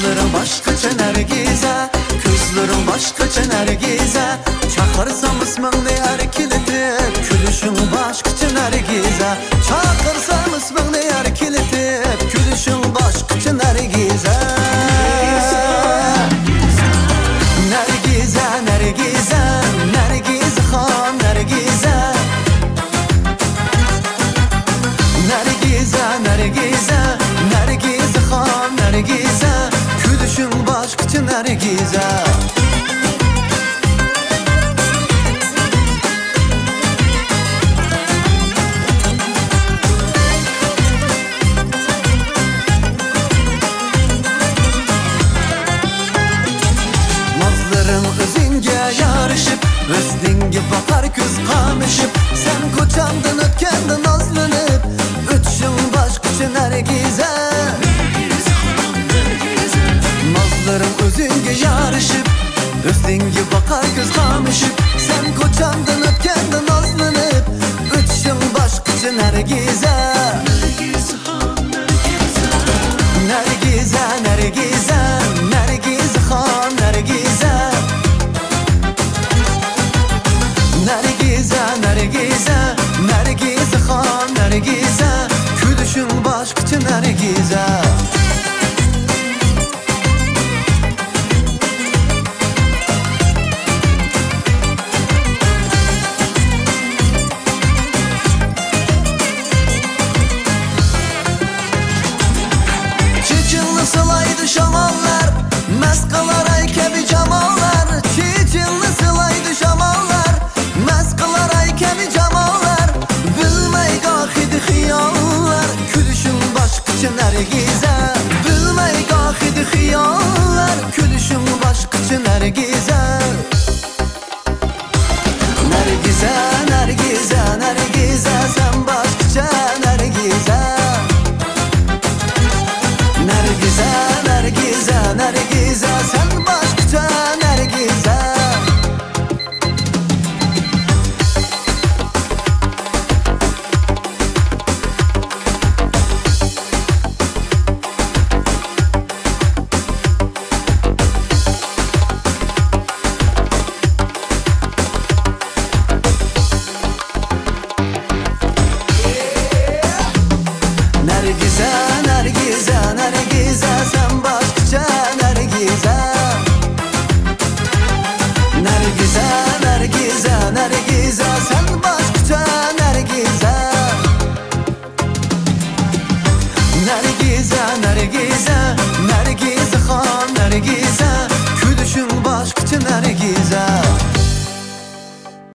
Nazların başkaça Nergize, gözlerin başkaça Nergize. Çağırsam ismini erkiletip, gülüşün başkaça Nergize. Çağırsam ismini erkiletip, gülüşün başkaça Nergize. Nergize, Nergize, Nergize xon Nergize. Nergize, Nergize, Nergize xon Nergize. Gülüşün başkaça Nergize. Özdengi bakar göz kamışıp, sen koçamdan ötkendin nazlanıp. Ötüşün başkaça Nergize. Nazların özünge yarışıp, özdengi bakar göz kamışıp, sen koçamdan ötkendin nazlanıp. Ötüşün başkaça Nergize. Nergize, Nergize, Nergize xon Nergize. Nergize, Nergize, Nergize xon Nergize. Gülüşün başkaça Nergize. Çiçilli sılaydı şamallar, meskalar ay kebi camallar. Çiçilli sılaydı şamallar, meskalar ay kebi camallar. Bilmey gahidi xiyallar, gülüşün başkaça Nergize. Bilmey gahidi xiyallar, gülüşün başkaça Nergize. Nergize, Nergize, Nergize sen